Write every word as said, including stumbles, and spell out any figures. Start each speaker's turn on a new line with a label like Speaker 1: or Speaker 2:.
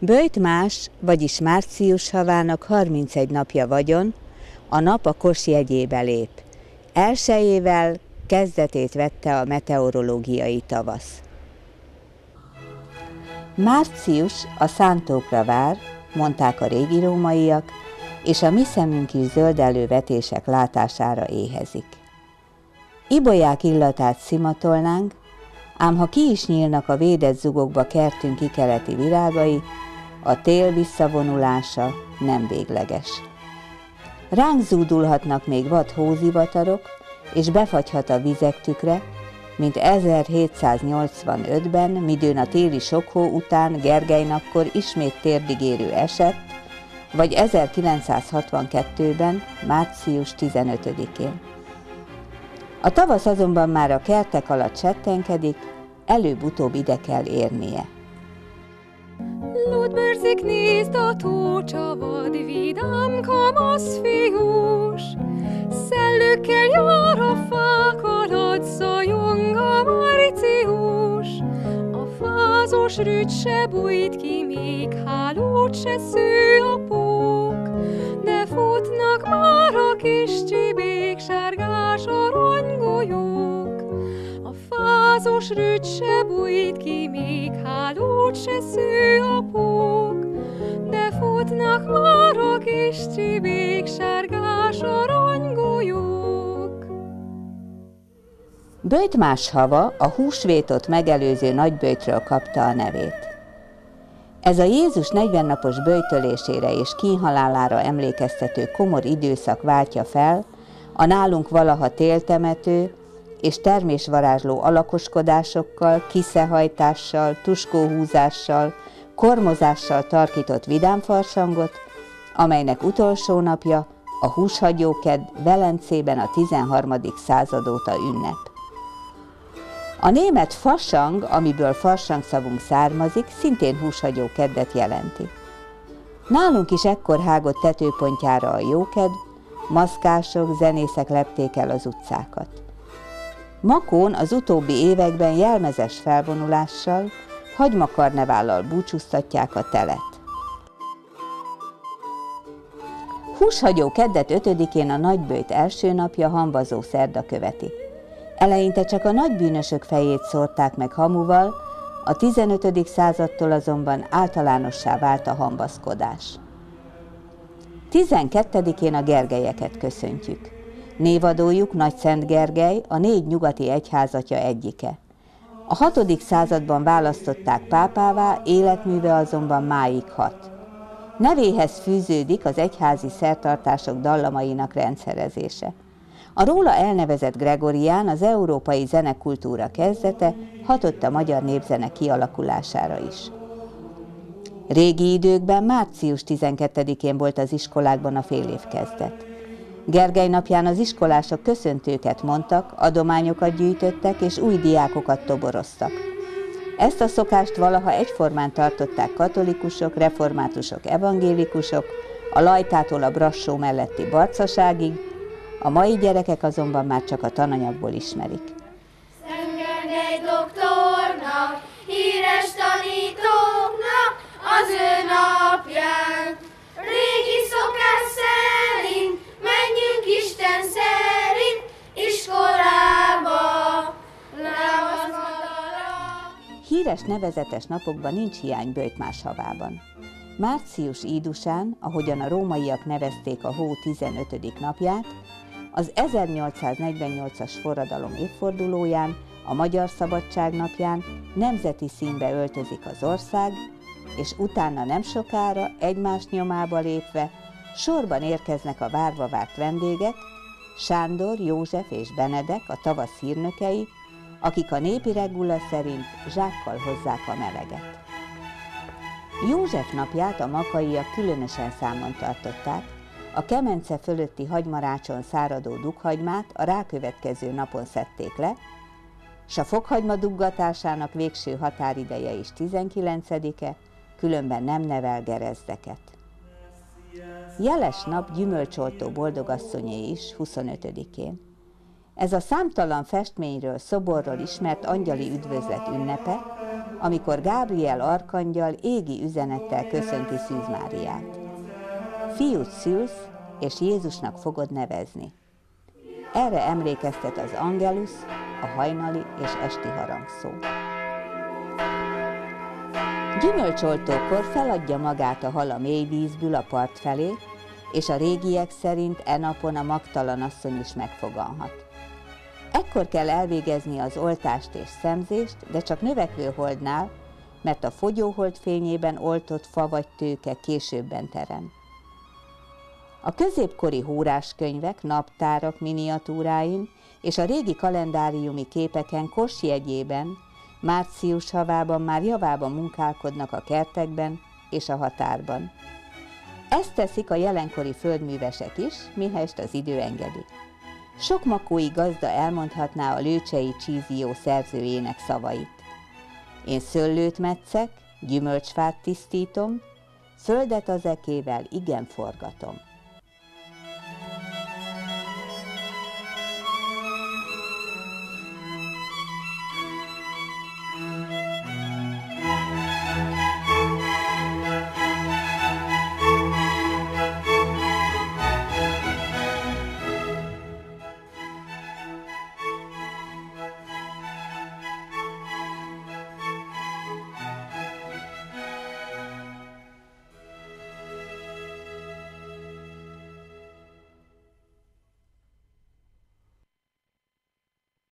Speaker 1: Böjtmás, vagyis március havának harmincegy napja vagyon, a nap a Kos jegyébe lép. Elsejével kezdetét vette a meteorológiai tavasz. Március a szántókra vár, mondták a régi rómaiak, és a mi szemünk is zöldellő vetések látására éhezik. Ibolyák illatát szimatolnánk, ám ha ki is nyílnak a védett zugokba kertünk kikeleti virágai, a tél visszavonulása nem végleges. Ránk zúdulhatnak még vad hózivatarok, és befagyhat a vizek tükre, mint ezerhétszáznyolcvanötben, midőn a téli sok hó után Gergely napkor ismét térdigérő esett, vagy ezerkilencszázhatvankettőben, március tizenötödikén. A tavasz azonban már a kertek alatt settenkedik, előbb-utóbb ide kell érnie.
Speaker 2: Lódbőrzik, nézd a tócsavad, vidám kamasz fiús, szellőkkel jár a fák alatt, zajong a marcius. A fázos rügy se bújt ki, még hálót se sző a pók, de futnak már a kis csibék, sárgás aranygolyók. A fázos rügy se bújt ki, még hálót se sző a pók, de futnak már a kis csibék, sárgás aranygolyók.
Speaker 1: Böjtmás hava a húsvétot megelőző nagyböjtről kapta a nevét. Ez a Jézus negyven napos böjtölésére és kínhalálára emlékeztető komor időszak váltja fel a nálunk valaha téltemető és termésvarázsló alakoskodásokkal, kiszehajtással, tuskóhúzással, kormozással tarkított vidámfarsangot, amelynek utolsó napja a húshagyókedd Velencében a tizenharmadik század óta ünnep. A német Fasang, amiből farsangszavunk származik, szintén húshagyókeddet jelenti. Nálunk is ekkor hágott tetőpontjára a jókedv, maszkások, zenészek lepték el az utcákat. Makón az utóbbi években jelmezes felvonulással, hagymakarnevállal búcsúztatják a telet. Húshagyó keddet ötödikén a nagyböjt első napja hamvazó szerda követi. Eleinte csak a nagybűnösök fejét szórták meg hamuval, a tizenötödik századtól azonban általánossá vált a hamvaszkodás. tizenkettedikén a Gergelyeket köszöntjük. Névadójuk Nagyszent Gergely, a négy nyugati egyházatja egyike. A hatodik században választották pápává, életműve azonban máig hat. Nevéhez fűződik az egyházi szertartások dallamainak rendszerezése. A róla elnevezett Gregorián, az európai zenekultúra kezdete, hatott a magyar népzene kialakulására is. Régi időkben március tizenkettedikén volt az iskolákban a félévkezdet. Gergely napján az iskolások köszöntőket mondtak, adományokat gyűjtöttek és új diákokat toboroztak. Ezt a szokást valaha egyformán tartották katolikusok, reformátusok, evangélikusok, a Lajtától a Brassó melletti Barcaságig, a mai gyerekek azonban már csak a tananyagból ismerik.
Speaker 3: Szent Gergely doktornak, híres tanítóknak az ő napján, régi szokás szerint menjünk Isten szerint iskolába.
Speaker 1: Híres nevezetes napokban nincs hiány Böjtmás havában. Március ídusán, ahogyan a rómaiak nevezték a hó tizenötödik napját, az ezernyolcszáznegyvennyolcas forradalom évfordulóján, a Magyar Szabadság napján nemzeti színbe öltözik az ország, és utána nem sokára, egymás nyomába lépve, sorban érkeznek a várva várt vendégek, Sándor, József és Benedek, a tavasz hírnökei, akik a népi regula szerint zsákkal hozzák a meleget. József napját a makaiak különösen számon tartották, a kemence fölötti hagymarácson száradó dughagymát a rákövetkező napon szedték le, s a fokhagyma duggatásának végső határideje is tizenkilencedike, különben nem nevel gerezdeket. Jeles nap gyümölcsoltó boldogasszonyé is huszonötödikén. Ez a számtalan festményről, szoborról ismert angyali üdvözlet ünnepe, amikor Gábriel arkangyal égi üzenettel köszönti Szűz Máriát. Fiút szülsz, és Jézusnak fogod nevezni. Erre emlékeztet az Angelus, a hajnali és esti harangszó. Gyümölcsoltókor feladja magát a hal a mély vízből a part felé, és a régiek szerint e napon a Magtalan asszony is megfoganhat. Ekkor kell elvégezni az oltást és szemzést, de csak növekvő holdnál, mert a fogyóhold fényében oltott fa vagy tőke későbben terem. A középkori hóráskönyvek, naptárak miniatúráin és a régi kalendáriumi képeken Kos jegyében, március havában már javában munkálkodnak a kertekben és a határban. Ezt teszik a jelenkori földművesek is, mihelyest az idő engedi. Sok makói gazda elmondhatná a Lőcsei Csízió szerzőjének szavait. Én szőlőt metszek, gyümölcsfát tisztítom, földet az ekével igen forgatom.